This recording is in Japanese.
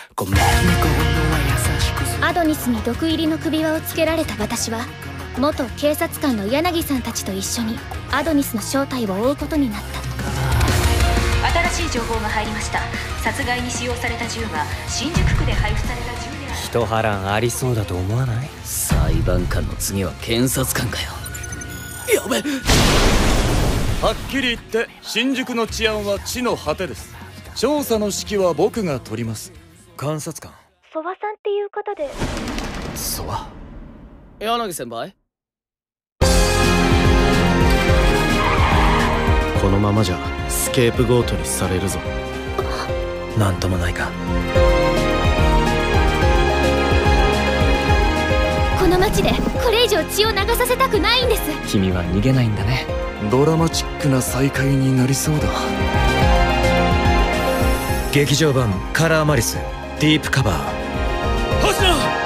ごめん。 アドニスに毒入りの首輪をつけられた私は、元警察官の柳さんたちと一緒にアドニスの正体を追うことになった。 新しい情報が入りました。殺害に使用された銃が新宿区で配布された銃である。 一波乱ありそうだと思わない？ 裁判官の次は検察官かよ。やべ。 はっきり言って新宿の治安は地の果てです。調査の指揮は僕が取ります。 監察官ソワさんっていう方で。 ソワ。 柳先輩、 このままじゃスケープゴートにされるぞ。 なんともないか。 この町でこれ以上血を流させたくないんです。 君は逃げないんだね。 ドラマチックな再会になりそうだ。 劇場版カラーマリスディープカバー。 星野